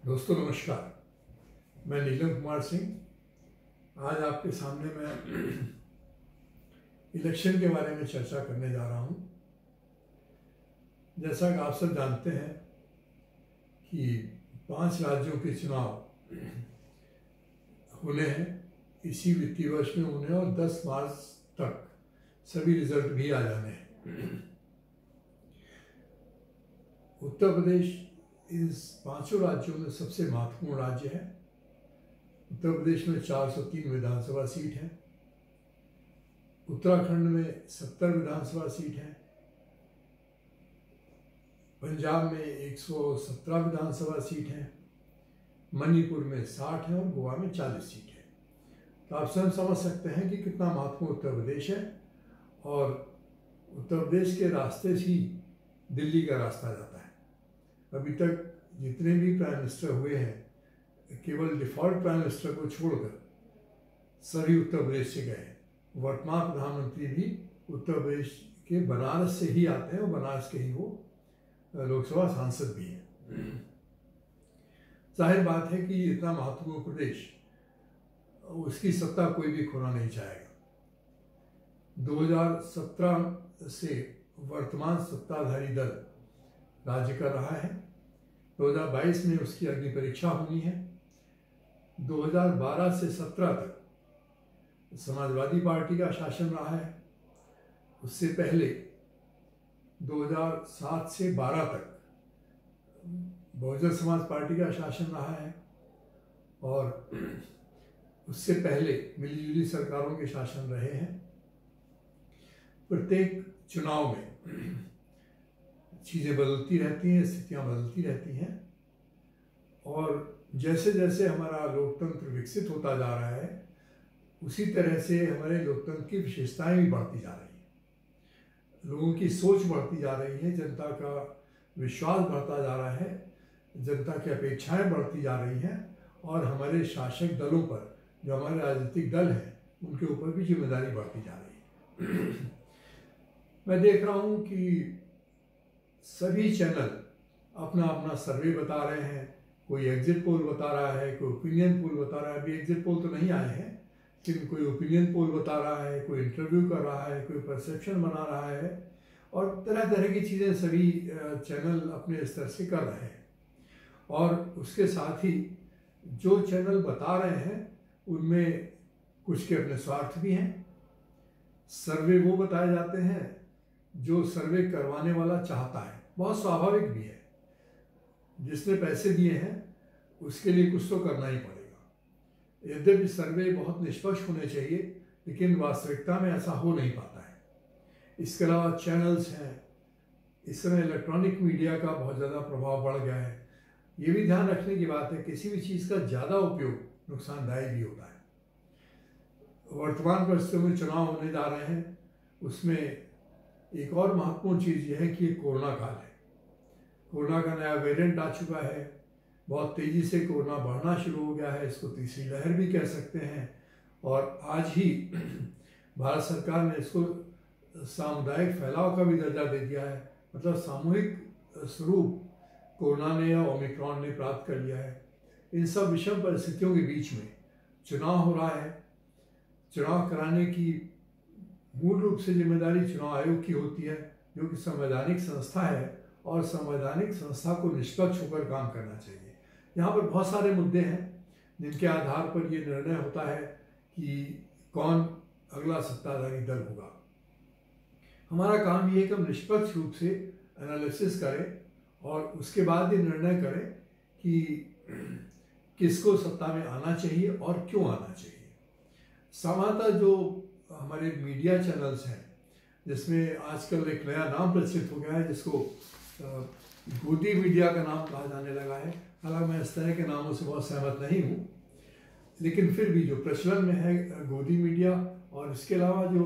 दोस्तों नमस्कार, मैं नीलम कुमार सिंह आज आपके सामने मैं इलेक्शन के बारे में चर्चा करने जा रहा हूँ। जैसा कि आप सब जानते हैं कि 5 राज्यों के चुनाव होने हैं इसी वित्तीय वर्ष में होने और 10 मार्च तक सभी रिजल्ट भी आ जाने हैं। उत्तर प्रदेश इस 5 राज्यों में सबसे महत्वपूर्ण राज्य है। उत्तर प्रदेश में 403 विधानसभा सीट हैं, उत्तराखंड में 70 विधानसभा सीट हैं, पंजाब में 117 विधानसभा सीट हैं, मणिपुर में 60 है और गोवा में 40 सीट है। तो आप स्वयं समझ सकते हैं कि कितना महत्वपूर्ण उत्तर प्रदेश है। और उत्तर प्रदेश के रास्ते से ही दिल्ली का रास्ता जाता है। अभी तक जितने भी प्राइम मिनिस्टर हुए हैं केवल डिफॉल्ट प्राइम मिनिस्टर को छोड़कर सभी उत्तर प्रदेश से गए। वर्तमान प्रधानमंत्री भी उत्तर प्रदेश के बनारस से ही आते हैं और बनारस के ही वो लोकसभा सांसद भी हैं। जाहिर बात है कि इतना महत्वपूर्ण प्रदेश उसकी सत्ता कोई भी खोना नहीं चाहेगा। 2017 से वर्तमान सत्ताधारी दल राज्य कर रहा है। 2022 में उसकी अग्नि परीक्षा होनी है। 2012 से 17 तक समाजवादी पार्टी का शासन रहा है। उससे पहले 2007 से 12 तक बहुजन समाज पार्टी का शासन रहा है और उससे पहले मिलीजुली सरकारों के शासन रहे हैं। प्रत्येक चुनाव में चीज़ें बदलती रहती हैं, स्थितियाँ बदलती रहती हैं और जैसे जैसे हमारा लोकतंत्र विकसित होता जा रहा है उसी तरह से हमारे लोकतंत्र की विशेषताएं भी बढ़ती जा रही हैं। लोगों की सोच बढ़ती जा रही है, जनता का विश्वास बढ़ता जा रहा है, जनता की अपेक्षाएं बढ़ती जा रही हैं और हमारे शासक दलों पर जो हमारे राजनीतिक दल हैं उनके ऊपर भी जिम्मेदारी बढ़ती जा रही है। मैं देख रहा हूँ कि सभी चैनल अपना अपना सर्वे बता रहे हैं। कोई एग्जिट पोल बता रहा है, कोई ओपिनियन पोल बता रहा है। अभी एग्जिट पोल तो नहीं आए हैं लेकिन कोई ओपिनियन पोल बता रहा है, कोई इंटरव्यू कर रहा है, कोई परसेप्शन बना रहा है और तरह तरह की चीज़ें सभी चैनल अपने स्तर से कर रहे हैं। और उसके साथ ही जो चैनल बता रहे हैं उनमें कुछ के अपने स्वार्थ भी हैं। सर्वे वो बताए जाते हैं जो सर्वे करवाने वाला चाहता है, बहुत स्वाभाविक भी है। जिसने पैसे दिए हैं उसके लिए कुछ तो करना ही पड़ेगा। यद्यपि सर्वे बहुत निष्पक्ष होने चाहिए लेकिन वास्तविकता में ऐसा हो नहीं पाता है। इसके अलावा चैनल्स हैं। इस समय इलेक्ट्रॉनिक मीडिया का बहुत ज़्यादा प्रभाव बढ़ गया है। ये भी ध्यान रखने की बात है किसी भी चीज़ का ज़्यादा उपयोग नुकसानदायक भी होता है। वर्तमान परिस्थितियों में चुनाव होने जा रहे हैं, उसमें एक और महत्वपूर्ण चीज़ यह है कि ये कोरोना काल है। कोरोना का नया वेरिएंट आ चुका है। बहुत तेज़ी से कोरोना बढ़ना शुरू हो गया है। इसको तीसरी लहर भी कह सकते हैं। और आज ही भारत सरकार ने इसको सामुदायिक फैलाव का भी दर्जा दे दिया है। मतलब सामूहिक स्वरूप कोरोना ने या ओमिक्रॉन ने प्राप्त कर लिया है। इन सब विषम परिस्थितियों के बीच में चुनाव हो रहा है। चुनाव कराने की मूल रूप से जिम्मेदारी चुनाव आयोग की होती है जो कि संवैधानिक संस्था है और संवैधानिक संस्था को निष्पक्ष होकर काम करना चाहिए। यहाँ पर बहुत सारे मुद्दे हैं जिनके आधार पर ये निर्णय होता है कि कौन अगला सत्ताधारी दल होगा। हमारा काम ये है कि हम निष्पक्ष रूप से एनालिसिस करें और उसके बाद ये निर्णय करें कि किसको सत्ता में आना चाहिए और क्यों आना चाहिए। सामान्यतः जो हमारे मीडिया चैनल्स हैं जिसमें आजकल एक नया नाम प्रचलित हो गया है जिसको गोदी मीडिया का नाम कहा जाने लगा है। हालांकि मैं इस तरह के नामों से बहुत सहमत नहीं हूँ लेकिन फिर भी जो प्रचलन में है गोदी मीडिया और इसके अलावा जो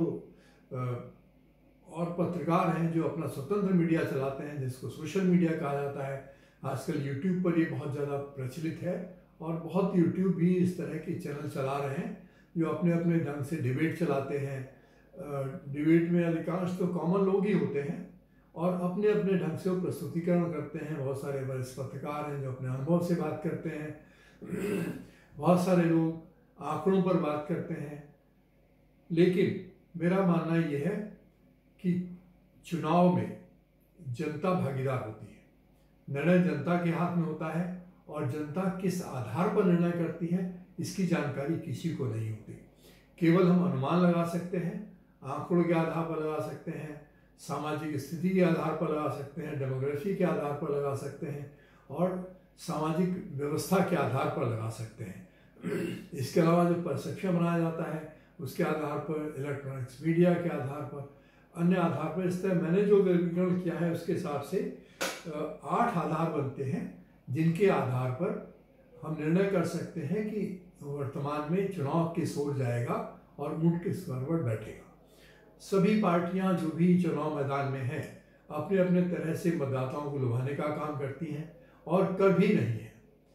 और पत्रकार हैं जो अपना स्वतंत्र मीडिया चलाते हैं जिसको सोशल मीडिया कहा जाता है। आजकल यूट्यूब पर ये बहुत ज़्यादा प्रचलित है और बहुत यूट्यूब भी इस तरह के चैनल चला रहे हैं जो अपने अपने ढंग से डिबेट चलाते हैं। डिबेट में अधिकांश तो कॉमन लोग ही होते हैं और अपने अपने ढंग से वो प्रस्तुतिकरण करते हैं। बहुत सारे वरिष्ठ पत्रकार हैं जो अपने अनुभव से बात करते हैं, बहुत सारे लोग आंकड़ों पर बात करते हैं। लेकिन मेरा मानना यह है कि चुनाव में जनता भागीदार होती है, निर्णय जनता के हाथ में होता है, और जनता किस आधार पर निर्णय करती है इसकी जानकारी किसी को नहीं होती। केवल हम अनुमान लगा सकते हैं, आंकड़ों के आधार पर लगा सकते हैं, सामाजिक स्थिति के आधार पर लगा सकते हैं, डेमोग्राफी के आधार पर लगा सकते हैं, और सामाजिक व्यवस्था के आधार पर लगा सकते हैं। इसके अलावा जो परसेप्शन बनाया जाता है उसके आधार पर, इलेक्ट्रॉनिक्स मीडिया के आधार पर, अन्य आधार पर, इस तरह मैंने जो वर्गीकरण किया है उसके हिसाब से 8 आधार बनते हैं जिनके आधार पर हम निर्णय कर सकते हैं कि वर्तमान में चुनाव किस ओर जाएगा और ऊंट किस पर बैठेगा। सभी पार्टियां जो भी चुनाव मैदान में हैं अपने अपने तरह से मतदाताओं को लुभाने का काम करती हैं और कर भी रही हैं।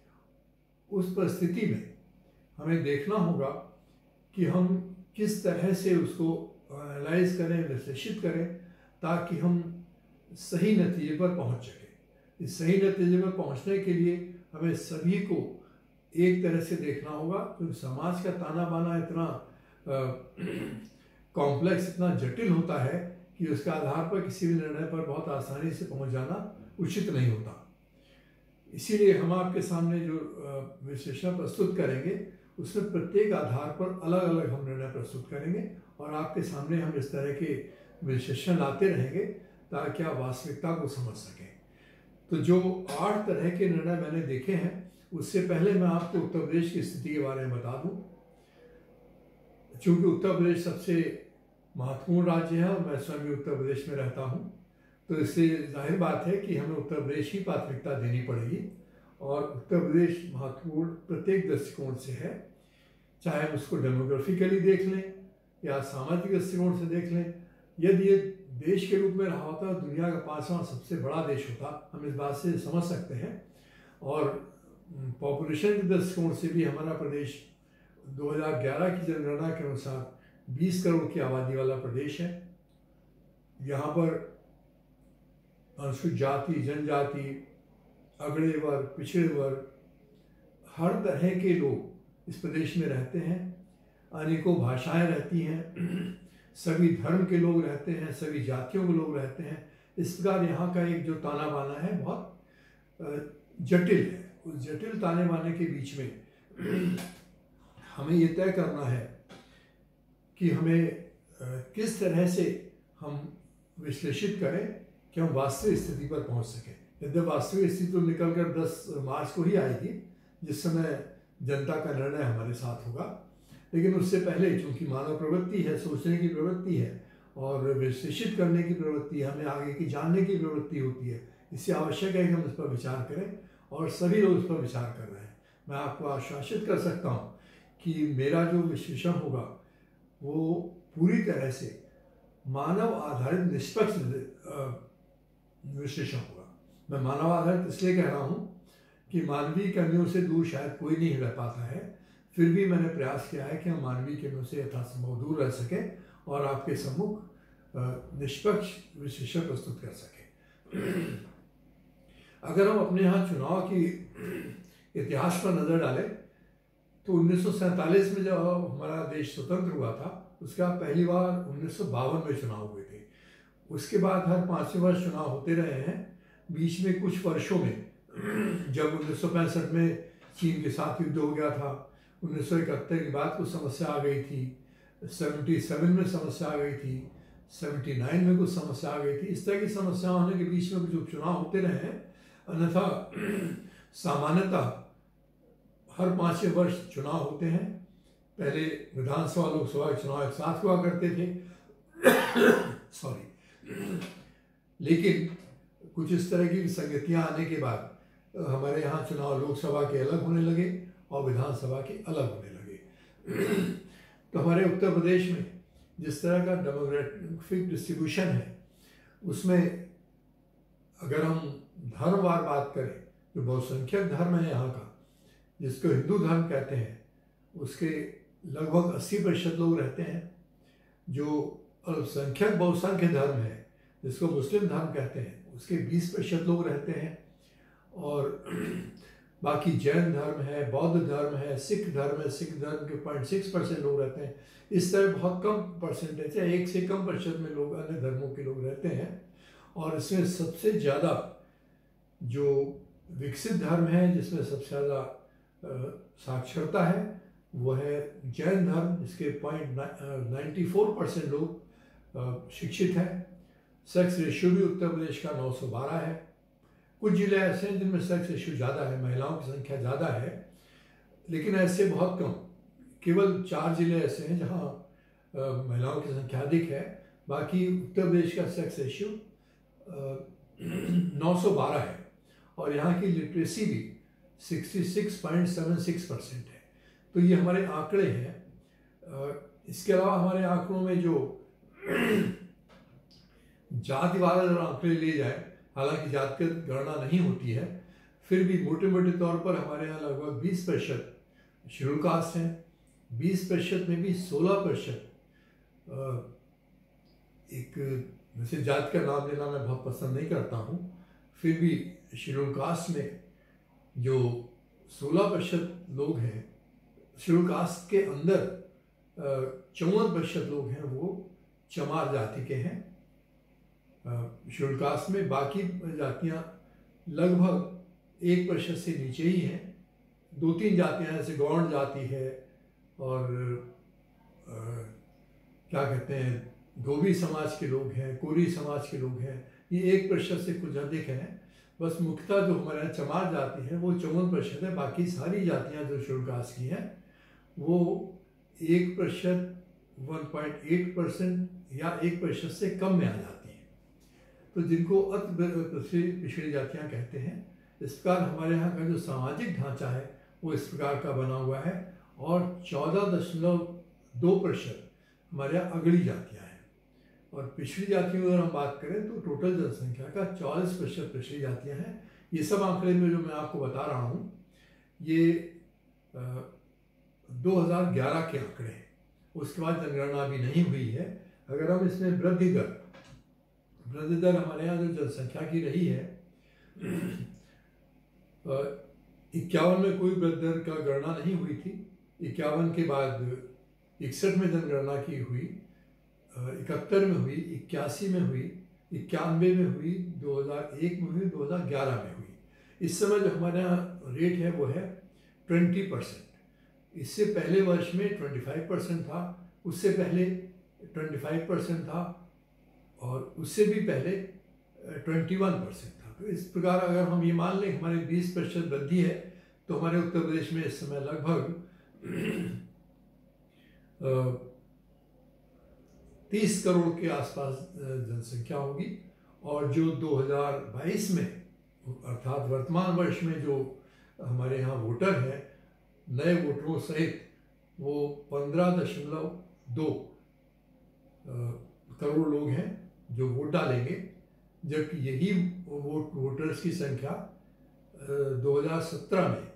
उस परिस्थिति में हमें देखना होगा कि हम किस तरह से उसको एनालाइज करें, विश्लेषित करें, ताकि हम सही नतीजे पर पहुंच सकें। इस सही नतीजे पर पहुंचने के लिए हमें सभी को एक तरह से देखना होगा, क्योंकि समाज का ताना बाना इतना कॉम्प्लेक्स, इतना जटिल होता है कि उसके आधार पर किसी भी निर्णय पर बहुत आसानी से पहुंच जाना उचित नहीं होता। इसीलिए हम आपके सामने जो विश्लेषण प्रस्तुत करेंगे उसमें प्रत्येक आधार पर अलग अलग हम निर्णय प्रस्तुत करेंगे और आपके सामने हम इस तरह के विश्लेषण लाते रहेंगे ताकि आप वास्तविकता को समझ सकें। तो जो 8 तरह के निर्णय मैंने देखे हैं, उससे पहले मैं आपको उत्तर प्रदेश की स्थिति के बारे में बता दूं। चूंकि उत्तर प्रदेश सबसे महत्वपूर्ण राज्य है और मैं स्वयं भी उत्तर प्रदेश में रहता हूं, तो इससे जाहिर बात है कि हमें उत्तर प्रदेश की प्राथमिकता देनी पड़ेगी। और उत्तर प्रदेश महत्वपूर्ण प्रत्येक दृष्टिकोण से है, चाहे हम उसको डेमोग्राफिकली देख लें या सामाजिक दृष्टिकोण से देख लें। यदि ये देश के रूप में रहा होता तो दुनिया का 5वां सबसे बड़ा देश होता, हम इस बात से समझ सकते हैं। और पॉपुलेशन के दृष्टिकोण से भी हमारा प्रदेश 2011 की जनगणना के अनुसार 20 करोड़ की आबादी वाला प्रदेश है। यहाँ पर अनुसूचित जाति, जनजाति, अगड़े वर्ग, पिछड़े वर्ग, हर तरह के लोग इस प्रदेश में रहते हैं। अनेकों भाषाएं रहती हैं, सभी धर्म के लोग रहते हैं, सभी जातियों के लोग रहते हैं। इस प्रकार यहाँ का एक जो ताना बाना है बहुत जटिल है। उस जटिल ताने बाने के बीच में हमें ये तय करना है कि हमें किस तरह से हम विश्लेषित करें कि हम वास्तविक स्थिति पर पहुंच सकें। यदि वास्तविक स्थिति तो निकल कर 10 मार्च को ही आएगी, जिस समय जनता का निर्णय हमारे साथ होगा। लेकिन उससे पहले चूंकि मानव प्रवृत्ति है, सोचने की प्रवृत्ति है और विश्लेषित करने की प्रवृत्ति है, हमें आगे की जानने की प्रवृत्ति होती है, इससे आवश्यक है कि हम इस पर विचार करें और सभी लोग इस पर विचार कर रहे हैं। मैं आपको आश्वासित कर सकता हूँ कि मेरा जो विश्लेषण होगा वो पूरी तरह से मानव आधारित निष्पक्ष विश्लेषण होगा। मैं मानव आधारित इसलिए कह रहा हूँ कि मानवीय कमियों से दूर शायद कोई नहीं रह पाता है, फिर भी मैंने प्रयास किया है कि हम मानवीय कमियों से यथासंभव दूर रह सकें और आपके सम्मुख निष्पक्ष विश्लेषण प्रस्तुत कर सकें। अगर हम अपने यहाँ चुनाव की इतिहास पर नज़र डालें तो 1947 में जब हमारा देश स्वतंत्र हुआ था, उसका पहली बार 1952 में चुनाव हुए थे। उसके बाद हर 5वें वर्ष चुनाव होते रहे हैं। बीच में कुछ वर्षों में जब 1965 में चीन के साथ युद्ध हो गया था, 1971 के बाद कुछ समस्या आ गई थी, 77 में समस्या आ गई थी, 79 में कुछ समस्या आ गई थी। इस तरह की समस्या होने के बीच में जो चुनाव होते रहे हैं, अन्यथा सामान्यतः हर 5वें वर्ष चुनाव होते हैं। पहले विधानसभा लोकसभा के चुनाव एक साथ हुआ करते थे लेकिन कुछ इस तरह की संगतियां आने के बाद हमारे यहाँ चुनाव लोकसभा के अलग होने लगे और विधानसभा के अलग होने लगे। तो हमारे उत्तर प्रदेश में जिस तरह का डेमोग्राफिक डिस्ट्रीब्यूशन है, उसमें अगर हम धर्मवार बात करें, जो बहुसंख्यक धर्म है यहाँ का, जिसको हिंदू धर्म कहते हैं, उसके लगभग 80% लोग रहते हैं। जो अल्पसंख्यक बहुसंख्यक धर्म है जिसको मुस्लिम धर्म कहते हैं, उसके 20% लोग रहते हैं। और बाकी जैन धर्म है, बौद्ध धर्म है, सिख धर्म है, सिख धर्म के 0.6% लोग रहते हैं। इस तरह बहुत कम परसेंटेज है, 1 से कम प्रतिशत में लोग अन्य धर्मों के लोग रहते हैं। और इसमें सबसे ज़्यादा जो विकसित धर्म है, जिसमें सबसे ज़्यादा साक्षरता है, वो है जैन धर्म, जिसके 0.94% लोग शिक्षित हैं। सेक्स रेशियो भी उत्तर प्रदेश का 912 है। कुछ जिले ऐसे हैं जिनमें सेक्स रेशियो ज़्यादा है, महिलाओं की संख्या ज़्यादा है, लेकिन ऐसे बहुत कम, केवल 4 जिले ऐसे हैं जहाँ महिलाओं की संख्या अधिक है। बाकी उत्तर प्रदेश का सेक्स रेशियो 912 है और यहाँ की लिटरेसी भी 66.76% है। तो ये हमारे आंकड़े हैं। इसके अलावा हमारे आंकड़ों में जो जातिवाद अगर आंकड़े लिए जाए, हालांकि जातिगत गणना नहीं होती है, फिर भी मोटे मोटे तौर पर हमारे यहाँ लगभग 20% शेड्यूल कास्ट हैं। 20% में भी 16% एक, वैसे जाति का नाम लेना मैं बहुत पसंद नहीं करता हूँ, फिर भी शेड्यूल कास्ट में जो 16% लोग हैं, शेड्यूल कास्ट के अंदर 54% लोग हैं वो चमार जाति के हैं शेड्यूल कास्ट में। बाकी जातियाँ लगभग 1% से नीचे ही हैं। 2-3 जातियाँ जैसे गौड़ जाति है और क्या कहते हैं, धोबी समाज के लोग हैं, कोरी समाज के लोग हैं, ये 1% से कुछ अधिक हैं। बस मुख्यतः जो हमारे यहाँ चमार जाति है वो 54% है। बाकी सारी जातियाँ जो शेड्यूल कास्ट की हैं वो 1%, 1.8% या 1% से कम में आ जाती हैं। तो जिनको अति पिछड़ी जातियाँ कहते हैं। इस प्रकार हमारे यहाँ का जो सामाजिक ढांचा है वो इस प्रकार का बना हुआ है और 14.2% हमारे यहाँ अगड़ी जातियाँ हैं। और पिछड़ी जातियों की अगर हम बात करें तो टोटल जनसंख्या का 40% पिछड़ी जातियाँ हैं। ये सब आंकड़े में जो मैं आपको बता रहा हूँ ये 2011 के आंकड़े हैं, उसके बाद जनगणना अभी नहीं हुई है। अगर हम इसमें वृद्धि दर हमारे यहाँ जो जनसंख्या की रही है 51 में कोई वृद्धि दर का गणना नहीं हुई थी। 51 के बाद 61 में जनगणना की हुई, 71 में हुई, 81 में हुई, 91 में हुई, 2001 में हुई, 2011 में हुई। इस समय जो हमारे यहाँ रेट है वो है 20%। इससे पहले वर्ष में 25% था, उससे पहले 25% था और उससे भी पहले 21% था। तो इस प्रकार अगर हम ये मान लें हमारे 20% वृद्धि है तो हमारे उत्तर प्रदेश में इस समय लगभग 30 करोड़ के आसपास जनसंख्या होगी। और जो 2022 में अर्थात वर्तमान वर्ष में जो हमारे यहाँ वोटर हैं, नए वोटरों सहित वो 15.2 करोड़ लोग हैं जो वोट डालेंगे, जबकि यही वोटर्स की संख्या 2017 में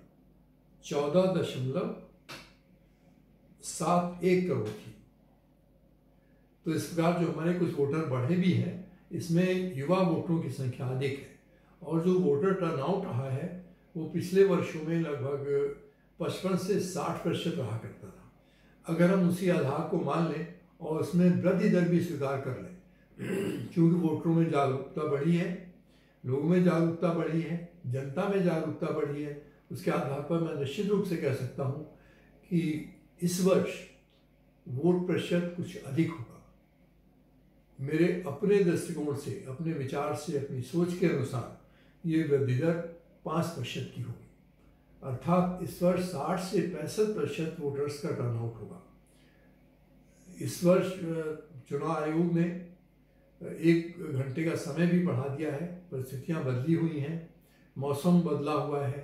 14.71 करोड़ थी। तो इस प्रकार जो हमारे कुछ वोटर बढ़े भी हैं, इसमें युवा वोटरों की संख्या अधिक है। और जो वोटर टर्नआउट रहा है वो पिछले वर्षों में लगभग 55 से 60% रहा करता था। अगर हम उसी आधार को मान लें और उसमें वृद्धि दर भी स्वीकार कर लें, क्योंकि वोटरों में जागरूकता बढ़ी है, लोगों में जागरूकता बढ़ी है, जनता में जागरूकता बढ़ी है, उसके आधार पर मैं निश्चित रूप से कह सकता हूँ कि इस वर्ष वोट प्रतिशत कुछ अधिक होगा। मेरे अपने दृष्टिकोण से, अपने विचार से, अपनी सोच के अनुसार ये वृद्धि दर 5% की होगी। अर्थात इस वर्ष 60 से 65% वोटर्स का टर्नआउट होगा। इस वर्ष चुनाव आयोग ने 1 घंटे का समय भी बढ़ा दिया है। परिस्थितियां बदली हुई हैं, मौसम बदला हुआ है।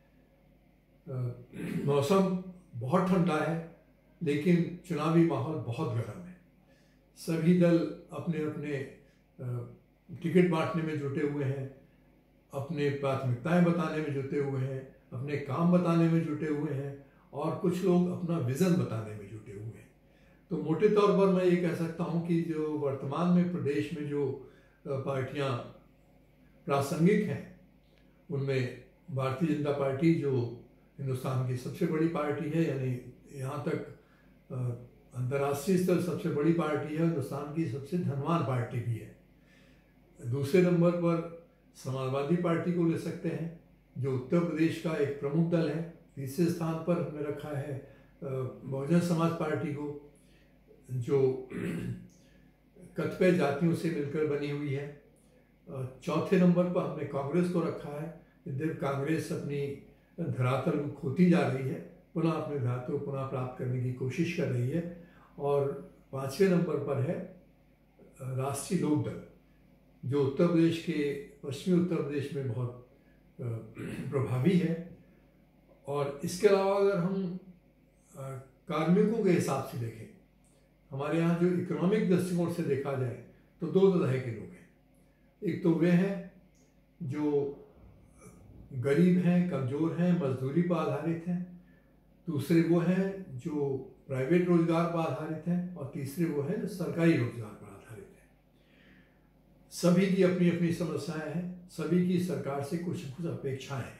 मौसम बहुत ठंडा है लेकिन चुनावी माहौल बहुत गर्म है। सभी दल अपने अपने टिकट बांटने में जुटे हुए हैं, अपने प्राथमिकताएं बताने में जुटे हुए हैं, अपने काम बताने में जुटे हुए हैं और कुछ लोग अपना विज़न बताने में जुटे हुए हैं। तो मोटे तौर पर मैं ये कह सकता हूँ कि जो वर्तमान में प्रदेश में जो पार्टियां प्रासंगिक हैं। उनमें भारतीय जनता पार्टी जो हिंदुस्तान की सबसे बड़ी पार्टी है, यानी यहाँ तक अंतर्राष्ट्रीय स्तर सबसे बड़ी पार्टी है, हिंदुस्तान की सबसे धनवान पार्टी भी है। दूसरे नंबर पर समाजवादी पार्टी को ले सकते हैं, जो उत्तर प्रदेश का एक प्रमुख दल है। तीसरे स्थान पर हमने रखा है बहुजन समाज पार्टी को, जो कतिपय जातियों से मिलकर बनी हुई है। चौथे नंबर पर हमने कांग्रेस को रखा है। जब कांग्रेस अपनी धरातल को खोती जा रही है, पुनः अपने धरातल को पुनः प्राप्त करने की कोशिश कर रही है। और पाँचवें नंबर पर है राष्ट्रीय लोकदल, जो उत्तर प्रदेश के पश्चिमी उत्तर प्रदेश में बहुत प्रभावी है। और इसके अलावा अगर हम कार्मिकों के हिसाब से देखें, हमारे यहाँ जो इकोनॉमिक दृष्टिकोण से देखा जाए तो दो तरह के लोग हैं। एक तो वे हैं जो गरीब हैं, कमज़ोर हैं, मजदूरी पर आधारित हैं। दूसरे वो हैं जो प्राइवेट रोजगार पर आधारित हैं। और तीसरे वो हैं जो सरकारी रोजगार पर आधारित हैं। सभी की अपनी अपनी समस्याएं हैं, सभी की सरकार से कुछ न कुछ अपेक्षाएं हैं।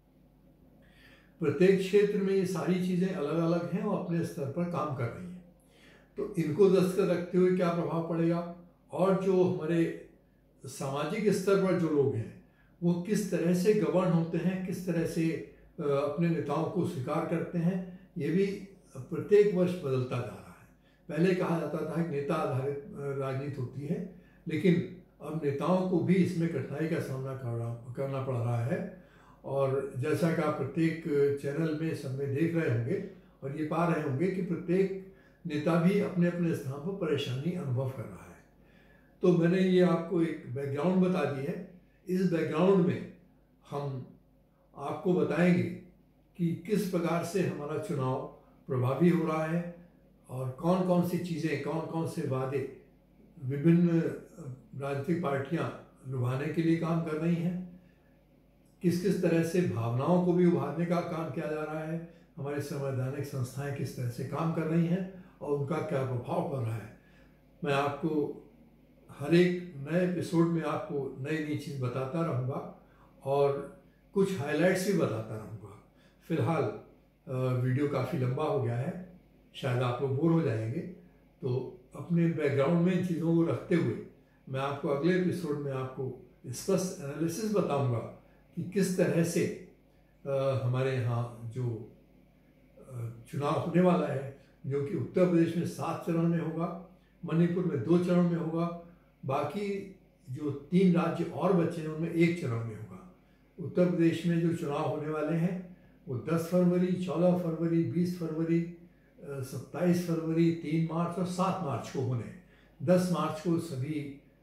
प्रत्येक क्षेत्र में ये सारी चीज़ें अलग अलग हैं और अपने स्तर पर काम कर रही हैं। तो इनको दृष्टिगत रखते हुए क्या प्रभाव पड़ेगा, और जो हमारे सामाजिक स्तर पर जो लोग हैं वो किस तरह से गवर्न होते हैं, किस तरह से अपने नेताओं को स्वीकार करते हैं, ये भी प्रत्येक वर्ष बदलता जा रहा है। पहले कहा जाता था कि नेता आधारित राजनीति होती है, लेकिन अब नेताओं को भी इसमें कठिनाई का सामना करना पड़ रहा है। और जैसा कि आप प्रत्येक चैनल में सब में देख रहे होंगे और ये पा रहे होंगे कि प्रत्येक नेता भी अपने अपने स्थान पर परेशानी अनुभव कर रहा है। तो मैंने ये आपको एक बैकग्राउंड बता दी है। इस बैकग्राउंड में हम आपको बताएंगे कि किस प्रकार से हमारा चुनाव प्रभावी हो रहा है और कौन कौन सी चीज़ें, कौन कौन से वादे विभिन्न राजनीतिक पार्टियां लुभाने के लिए काम कर रही हैं, किस किस तरह से भावनाओं को भी उभारने का काम किया जा रहा है, हमारी संवैधानिक संस्थाएं किस तरह से काम कर रही हैं और उनका क्या प्रभाव पड़ रहा है। मैं आपको हर एक नए एपिसोड में आपको नई नई चीज़ बताता रहूँगा और कुछ हाइलाइट्स भी बताता रहूँगा। फिलहाल वीडियो काफ़ी लंबा हो गया है, शायद आप लोग बोर हो जाएंगे, तो अपने बैकग्राउंड में इन चीज़ों को रखते हुए मैं आपको अगले एपिसोड में आपको स्पष्ट एनालिसिस बताऊँगा कि किस तरह से हमारे यहाँ जो चुनाव होने वाला है, जो कि उत्तर प्रदेश में 7 चरण में होगा, मणिपुर में 2 चरण में होगा, बाकी जो 3 राज्य और बचे हैं उनमें 1 चरण में होगा। उत्तर प्रदेश में जो चुनाव होने वाले हैं वो 10 फरवरी, 14 फरवरी, 20 फरवरी, 27 फरवरी, 3 मार्च और 7 मार्च को होने। 10 मार्च को सभी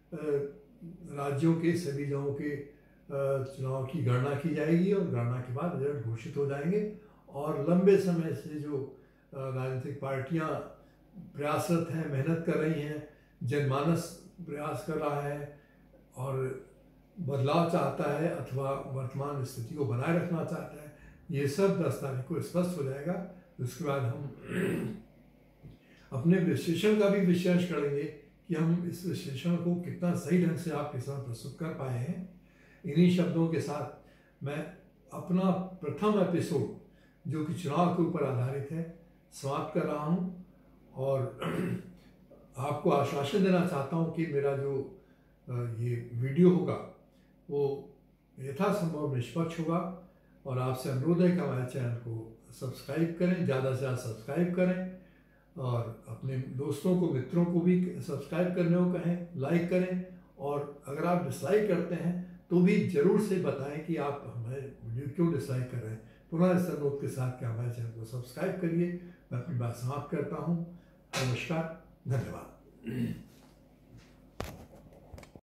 राज्यों के सभी जगहों के चुनाव की गणना की जाएगी और गणना के बाद रिजल्ट घोषित हो जाएंगे। और लंबे समय से जो राजनीतिक पार्टियां प्रयासरत हैं, मेहनत कर रही हैं, जनमानस प्रयास कर रहा है और बदलाव चाहता है अथवा वर्तमान स्थिति को बनाए रखना चाहता है, ये सब 10 तारीख को स्पष्ट हो जाएगा। उसके बाद हम अपने विश्लेषण का भी विश्लेषण करेंगे कि हम इस विश्लेषण को कितना सही ढंग से आपके साथ प्रस्तुत कर पाए हैं। इन्हीं शब्दों के साथ मैं अपना प्रथम एपिसोड, जो कि चुनाव के ऊपर आधारित है, समाप्त कर रहा हूँ और आपको आश्वासन देना चाहता हूँ कि मेरा जो ये वीडियो होगा वो यथासंभव निष्पक्ष होगा। और आपसे अनुरोध है कि हमारे चैनल को सब्सक्राइब करें, ज़्यादा से ज़्यादा सब्सक्राइब करें और अपने दोस्तों को, मित्रों को भी सब्सक्राइब करने को कहें, लाइक करें। और अगर आप डिसलाइक करते हैं तो भी ज़रूर से बताएं कि आप हमारे वीडियो क्यों डिसलाइक कर रहे हैं। पुनः इस अनुरोध के साथ कि हमारे चैनल को सब्सक्राइब करिए। मैं अपनी बात समाप्त करता हूँ। नमस्कार, धन्यवाद।